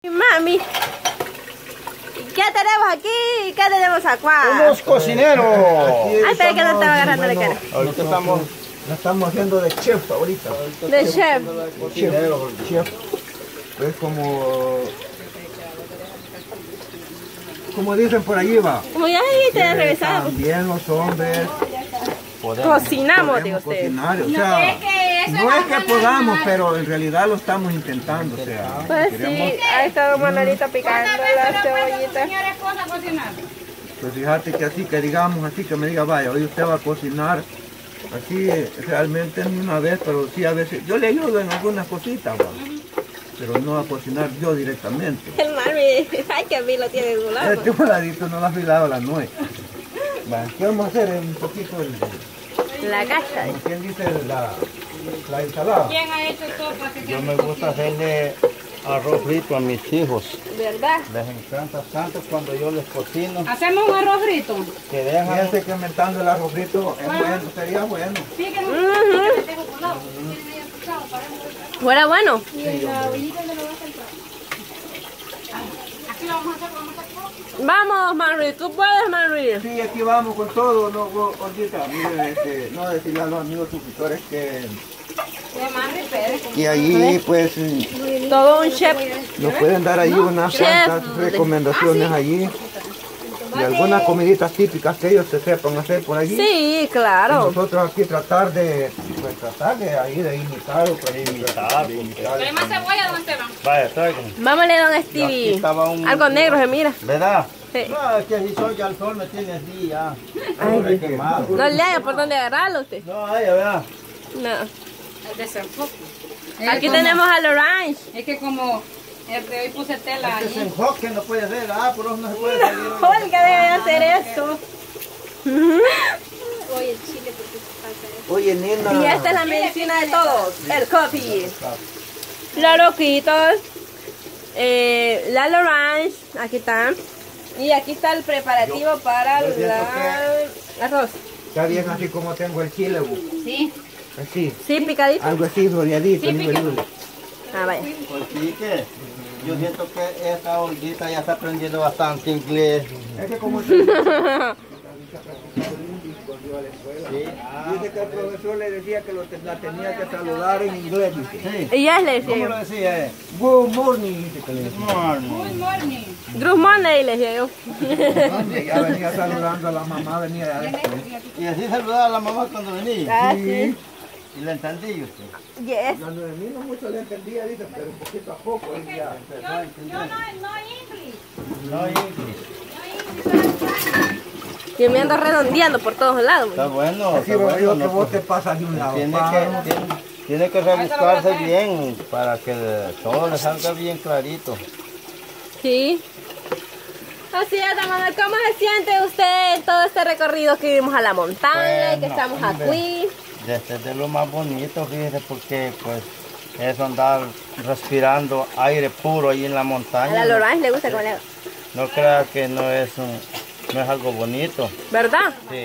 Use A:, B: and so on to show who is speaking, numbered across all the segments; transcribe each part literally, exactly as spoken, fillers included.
A: Mami, ¿qué tenemos aquí? ¿Qué tenemos acá?
B: Unos cocineros.
A: Ah, espera que no estaba agarrando la cara.
B: Ahorita estamos, la estamos haciendo de chef ahorita.
A: De chef.
B: Cocinero, chef. Es como, como dicen por allí va.
A: Como ya dijiste, regresado.
B: También los hombres
A: Cocinamos, digo usted.
B: cocinar, o sea, no es que podamos, pero en realidad lo estamos intentando, o sea.
A: Pues sí, ahí está Manuelita picando la cebollita.
B: Pues fíjate que así, que digamos así, que me diga, vaya, hoy usted va a cocinar, así realmente ni una vez, pero sí a veces, yo le ayudo en algunas cositas, va, pero no a cocinar yo directamente.
A: El mami, ay que a mí lo tiene dulado.
B: Este voladito no lo ha afilado la nuez. Va, ¿qué vamos a hacer? Un poquito el...
A: La cacha.
B: Como quien dice la, la ensalada.
C: ¿Quién ha hecho sopa?
D: Yo me gusta hacerle arroz frito a mis hijos.
A: ¿Verdad?
D: Les encanta tanto cuando yo les cocino.
C: Hacemos un arroz frito.
D: Que dejan...
B: Fíjense que inventando el arroz frito es bueno, sería bueno.
C: Sí, que no
A: Uh-huh.
C: tengo colado.
A: ¿Fuera bueno?
C: Aquí lo vamos a hacer, vamos a hacer.
A: Vamos, Manri, tú puedes, Manri.
B: Sí, aquí vamos con todo, no, ahorita, miren, este, no decirle a los amigos suscriptores que,
C: De Manri Pérez.
B: que allí pues
A: Todo un chef.
B: nos pueden dar ahí unas
A: Chef.
B: cuantas recomendaciones allí de algunas comiditas típicas que ellos se sepan hacer por allí.
A: Sí,
B: Y
A: claro.
B: nosotros aquí tratar de, pues tratar de ahí de imitar o pues,
D: Imitar,
B: de imitar.
C: ¿Hay más cebolla, don Esteban?
D: Vaya, tráiganme.
A: Vámonos, don
D: Aquí
A: Stevie.
D: estaba un-
A: Algo negro se mira.
D: ¿Verdad?
A: Sí.
D: No, es que si soy ya el sol me tiene así ya.
A: Ay,
D: Ay, quemado.
A: No le haya por dónde agarrarlo usted.
D: No, vaya, vea.
A: No.
C: El desenfoque.
A: Aquí tenemos al orange.
C: Es que como el de hoy puse tela
D: Este es
C: ahí.
D: enfoque, no puede ser. Ah, por eso no se puede salir.
A: Olga debe hacer eso.
B: Oye, nena.
A: Y esta es la medicina de todos, el coffee. Los loquitos, eh, la orange, aquí está. Y aquí está el preparativo para
B: yo siento
A: la arroz.
B: Está bien así como tengo el chile, bu.
C: Sí.
B: Así,
A: Sí, picadito.
B: algo así, rodeadito,
C: Sí,
B: nivel
C: picado.
B: uno.
A: Ah, vaya.
D: Pues sí que yo siento que esta Olguita ya está aprendiendo bastante inglés.
B: Es que como se...
D: Sí.
B: Dice que el profesor le decía que lo te- la tenía que saludar en inglés, dice.
D: Sí.
A: Y ya le
D: ¿Cómo lo
A: decía
D: decía? Eh?
B: Good morning, dice que le decía.
D: Morning.
C: Good morning.
A: yo. Good morning, le decía yo.
B: Ya venía saludando a la mamá, venía de adentro.
D: Y así saludaba a la mamá cuando venía.
A: Ah, sí.
D: Y le entendí usted.
A: Yes.
B: Cuando de mí no mucho le entendía, dice, pero un poquito a poco. él ya empezó a
C: Yo
B: entender.
C: no, no English.
D: No, inglés.
A: Yo me ando redondeando por todos lados.
D: Está bueno.
B: Así
D: Está
B: veo yo
D: bueno.
B: que
D: no,
B: vos te
D: pues,
B: pasas de un lado.
D: tiene,
B: pa'
D: que,
B: otro.
D: tiene, tiene que rebuscarse bien para que todo le salga bien clarito.
A: Sí. Así es, don Manuel. ¿Cómo se siente usted en todo este recorrido que vimos a la montaña y que
D: Bueno,
A: estamos
D: hombre.
A: aquí?
D: Este es de lo más bonito, fíjese, porque pues es andar respirando aire puro ahí en la
A: A
D: montaña.
A: la Lorange le gusta como le...
D: No crea que no es un, no es algo bonito.
A: ¿Verdad?
D: Sí.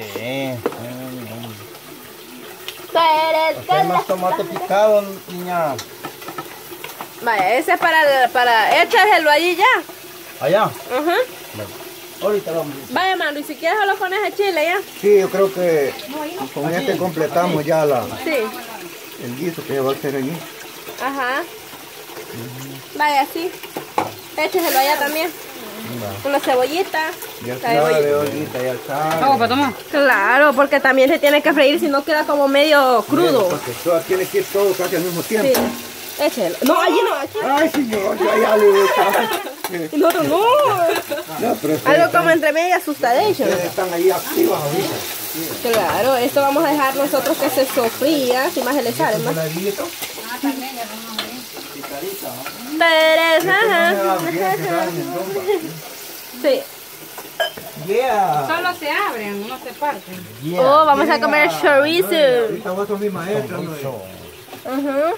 A: Tú eres
D: ¿Usted más tomate picado, niña?
A: Vaya, ese es para... para... Échaselo allí ya.
D: Allá.
A: Ajá.
D: Ahorita vamos.
A: Vaya, mano, y si quieres solo pones el chile ya.
B: Sí, yo creo que con este completamos ya la,
A: Sí.
B: el guiso que va a hacer allí.
A: Ajá. Vaya, sí. Écheselo allá también. Una cebollita.
B: Ya
A: La
B: sabe,
A: cebollita.
B: ahorita ya sabe.
C: Vamos, para tomar.
A: Claro, porque también se tiene que freír si no queda como medio crudo.
B: Porque todo, tiene que ir todo casi al mismo tiempo.
A: Sí. Échelo. No, allí no, aquí.
B: Ay, señor, ya, ya le gusta.
A: Y nosotros no.
B: No, pero ustedes
A: Algo
B: están-
A: como entre medio asustadation.
B: ustedes están ahí activos ahorita.
A: Claro, esto vamos a dejar nosotros que se sofría, si más se le sale más.
B: Voladito.
C: Ah, también, ya vamos a ver.
D: Picadita, ¿no?
A: Pero, ajá. Sí.
B: Yeah.
C: Solo se abren, no se parten.
A: Oh, vamos a comer chorizo.
B: Ahorita vos sos mi maestra, ¿no?
A: Ajá.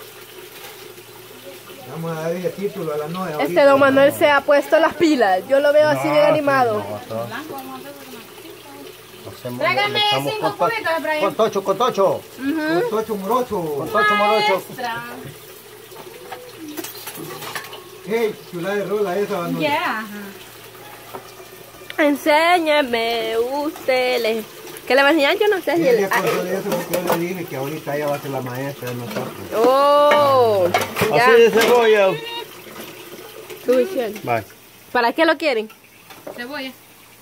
B: Vamos a darle título a la nueva.
A: Este don Manuel se ha puesto las pilas. Yo lo veo así bien animado.
C: Tráigame cinco cubitos, Efraín.
D: Con tocho, con tocho.
B: Tocho morocho.
D: Con tocho morocho.
C: Extra.
B: Hey, chula de rola esa, ¿no?
C: Ya.
A: Enséñeme usted. Le... ¿Qué le va a enseñar? Yo no sé
B: Sí,
A: si el...
B: ella contó de eso porque yo le dije que ahorita ella va a ser la maestra de nosotros.
A: Oh, ya.
D: Así de cebolla.
A: Suficiente.
D: Bye.
A: ¿Para qué lo quieren?
C: Cebolla.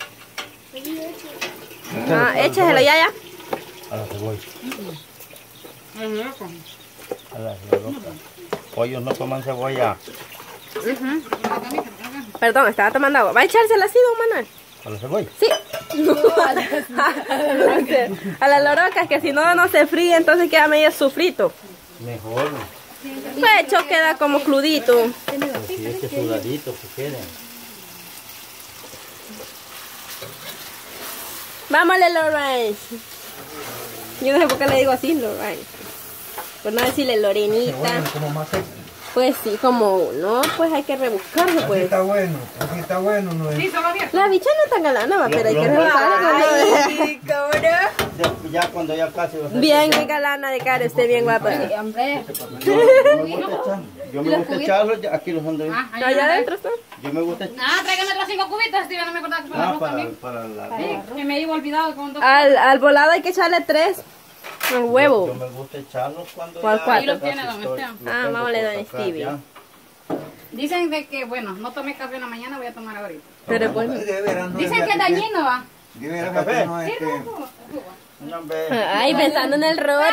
A: Ah, écheselo ya, ya.
D: A la cebolla.
C: Es loco.
D: A la cebolla. Pollos no toman cebolla.
A: Perdón, estaba tomando agua. ¿Va a echársela así, don Manuel?
D: A la cebolla.
A: Sí. A las lorocas, que si no, no se fríe, entonces queda medio sufrito.
D: Mejor.
A: Pues hecho queda como crudito.
D: Si es que sudadito que queden.
A: Vámonos, Lawrence. Yo no sé por qué le digo así, Lawrence. Por no decirle Lorenita.
B: Bueno, como más sexy.
A: Pues sí, como no, pues hay que rebuscarlo,
B: Así
A: pues.
B: está bueno, así está bueno, ¿no es?
C: Sí, solo abierto.
A: La bicha no está galana, va,
D: Lo-
A: pero hay que
D: lo-
A: rebuscarlo.
C: Ay, cabrón.
D: Ya, ya cuando ya casi va a ser.
A: Bien, qué galana de cara, usted bien guapa.
C: Sí, hombre.
D: Yo me gusta echar- Yo me gusta echarlo, ya- aquí los ando yo.
C: Ah,
A: Allá adentro está.
D: Yo me gusta echar.
C: Ah, tráigame otros cinco cubitos, Steven, no me acordaba que para el
D: Ah,
C: arroz
D: para,
C: también.
D: para la
C: Sí, que me iba olvidado con dos.
A: Al, al volado hay que echarle tres. El
D: Yo
A: huevo.
D: me gusta echarlos cuando
A: ¿Cuál
D: ya
A: cuatro?
C: Ahí los tiene,
D: casi
C: don
D: estoy-
C: Esteban.
D: lo
A: Ah,
D: tengo
A: vámonos,
D: por
A: don
D: sacar
A: Stevie.
D: ya.
C: Dicen de que, bueno, no tomé café en la mañana, voy a tomar ahorita.
A: Pero pues.
B: De veras, no es
C: Dicen que es
B: verdad
C: dañino, va.
B: De veras,
D: ¿El café?
B: no es que...
D: No, hombre.
A: Ay, pensando en el rorro.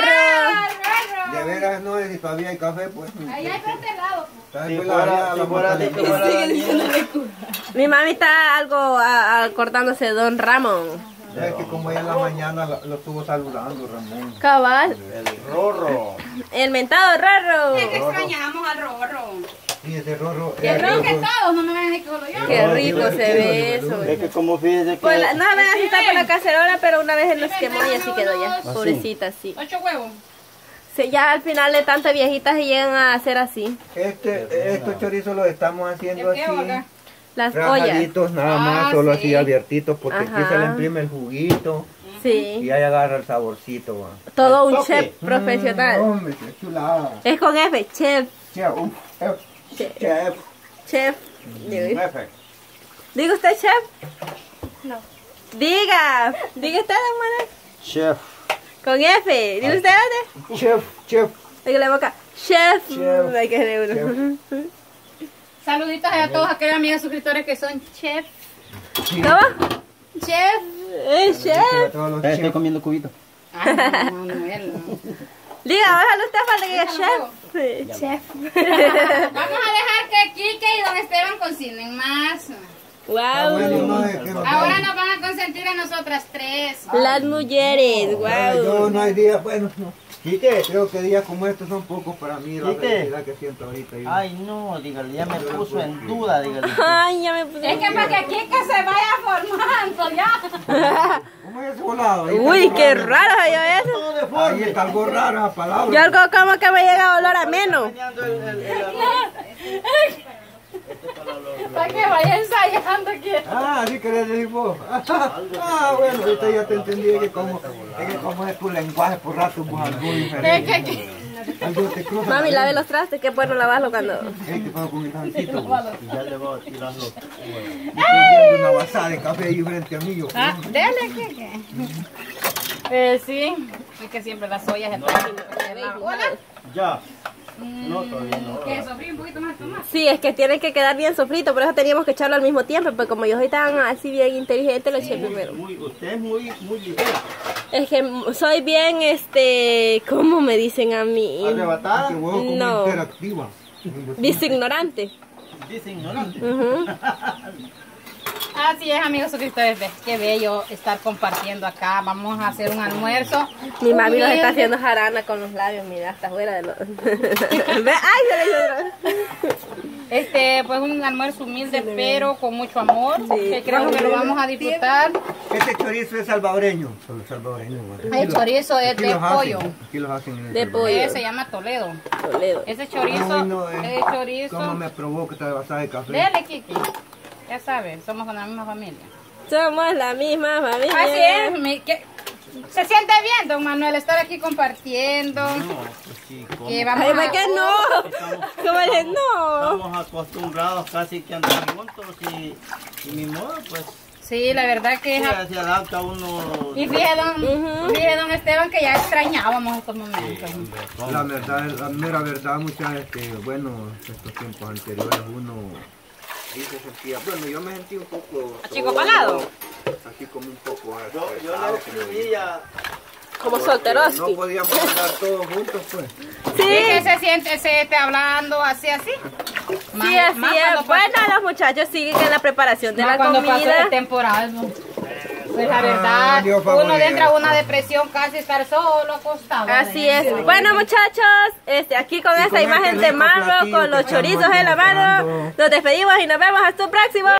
B: De veras, no es si todavía hay café, pues...
C: Ahí hay por este lado.
B: Está
D: Si
B: en la-
D: fuera,
B: la
D: si fuera de
B: mortalidad.
D: fuera
A: Mi mami está algo a- acordándose de Don Ramón.
B: Es que como ella en la mañana lo, lo estuvo saludando, Ramón.
A: Cabal.
D: el rorro.
A: El mentado rorro.
C: Es que extrañamos al rorro.
B: Y ese rorro...
C: Yo
B: el
C: creo que
B: rorro-
C: todos, no me van a decir que solo yo.
A: Qué rico se ve eso.
D: Es que como fíjese que...
A: Pues la- no, ven así está por la cacerola, pero una vez él nos quemó y así quedó ya.
D: ¿Ah,
A: Pobrecita, sí.
C: Ocho huevos.
A: Sí, ya al final de tantas viejitas se llegan a hacer así.
B: Este, estos chorizos los estamos haciendo
C: ¿El qué,
B: así.
C: boca?
A: Las ollas.
B: Rajaditos nada más,
C: Ah,
B: solo
C: sí.
B: así abiertitos, porque aquí
A: Ajá.
B: se le imprime el juguito y
A: Sí.
B: ahí agarra el saborcito. Va.
A: Todo un
D: toque.
A: chef profesional.
B: Mm, hombre, qué chulada.
A: Es con F, chef.
B: Chef, um, chef,
A: Chef.
B: chef.
A: Chef. Diga
D: Jefe.
A: ¿Diga usted chef? No. Diga. Diga usted, don Manuel.
D: Chef.
A: Con F. ¿Diga usted dónde?
B: Chef, chef.
A: Diga la boca. Chef.
B: Chef.
A: Hay que hacer uno.
C: Saluditos a todos aquellos amigos suscriptores que son chef.
A: ¿Cómo?
C: Chef.
A: Eh, chef.
B: A todos los
D: Estoy
B: chefs.
D: comiendo cubito.
C: Ay, no, Manuel.
A: Diga, bájale usted para que diga chef. Sí. Chef.
C: Vamos a dejar que Kike y Don Esteban cocinen más.
B: Ah, bueno,
A: Wow.
B: no es que no
C: Ahora nos van a consentir a nosotras tres.
A: Las mujeres,
B: Ay, yo
A: wow.
B: no hay días, bueno, no.
D: Quique.
B: Creo que días como estos son pocos para mí, la
D: ¿Qué?
B: felicidad que siento ahorita. Yo.
D: Ay, no, dígale, ya me puso en duda, dígale.
A: Ay, ya me puse.
C: Es que para que Kike se vaya formando ya.
B: ¿Cómo es ese volado? Ahí está
A: Uy,
B: algo
A: qué
B: raro.
A: raro se oyó eso.
D: Todo de
B: Ahí
D: forma.
B: está algo raro esa palabra.
A: Yo algo como que me llega olor a menos.
D: Meneando el- el- el arroz.
C: Para que vaya ensayando aquí.
B: Ah, así querés decir vos. Ah, bueno, ahorita ya te entendí que como, es que como es tu lenguaje por rato, pues algo diferente. Algo te cruza.
A: Mami, lave los trastes, que bueno lavarlo cuando...
B: Ey, ¿qué pasa con el jancito? Yo
D: Y ya le voy a tirar los.
B: estoy viendo una basada de café ahí frente a mí. Yo,
C: Ah, dale, Kike. Eh, sí. Es que siempre las ollas están. Hola.
D: Ya. No, todavía no.
C: ¿Qué? ¿Sofrí un poquito más de tomate?
A: Sí, es que tiene que quedar bien sofrito, por eso teníamos que echarlo al mismo tiempo, pero como yo soy tan así bien inteligente, lo eché primero.
D: Muy, usted es muy, muy ligera.
A: Es que soy bien, este, ¿cómo me dicen a mí?
D: Arrebatada.
B: qué huevo como
A: No.
B: interactiva.
A: Disignorante.
D: Dice ignorante.
A: Ujú.
C: Así es, amigos suscriptores. Ve, qué bello estar compartiendo acá. Vamos a hacer un almuerzo.
A: Mi mami nos está
C: humilde.
A: haciendo jarana con los labios, mira, hasta fuera de los... Ve, ¡ay, se le hizo otra vez!
C: Este, pues un almuerzo humilde, pero con mucho amor. Que creo que lo vamos a disfrutar.
B: Este chorizo es salvadoreño. Solo salvadoreño. ¿no?
C: El chorizo es
B: Aquí
C: de
B: los hacen,
C: pollo.
B: Aquí los hacen en el
A: De
B: Salvador.
A: pollo.
C: Eh, se llama Toledo.
A: Toledo.
C: Ese chorizo,
B: Ay, no, eh.
C: el chorizo.
B: ¿Cómo me provoca esta basada de café?
C: Dele, Kiki. Ya sabes, somos con la misma familia.
A: Somos la misma familia.
C: Así es, mi- que- Se siente bien, don Manuel, estar aquí compartiendo.
D: No, pues sí, ¿cómo?
C: Que vamos
A: Ay,
C: a-
A: ¿por qué no?
D: Estamos,
A: ¿Cómo es? No.
D: estamos acostumbrados casi que andar juntos y, y ni modo, pues.
C: Sí, la verdad que...
D: Sí,
C: es-
D: se adapta uno.
C: Y fíjese don,
A: Ujú.
C: fíjese, don Esteban, que ya extrañábamos estos momentos.
D: Sí, hombre, ¿cómo?
B: La verdad, la mera verdad, muchachos, es que, bueno, estos tiempos anteriores uno sí se sentía, bueno, yo me sentí un poco...
A: Achicopalado.
B: solo, Así como un poco...
D: Yo, yo
B: estresado,
D: le escribía.
A: Como
B: porque
A: solteroski.
B: No podíamos andar todos juntos, pues.
C: Sí, que
A: Sí,
C: se siente, se esté hablando así, así. Más-
A: sí, así
C: más
A: es.
C: cuando
A: Bueno,
C: pasa-
A: los muchachos siguen en la preparación de
C: más
A: la
C: cuando pasa de
A: comida.
C: temporada. ¿no? Pues la
B: Ah,
C: verdad,
B: Dios
C: uno
B: favorezca.
C: entra a una depresión casi estar solo acostado.
A: Así
C: adentro.
A: es. Bueno, muchachos, este, aquí con
B: Y
A: esta
B: con
A: imagen
B: este
A: de
B: rico
A: Marlo,
B: platillo
A: con
B: que
A: los
B: estamos
A: chorizos
B: aquí
A: en la mano,
B: preparando.
A: nos despedimos y nos vemos hasta el próximo.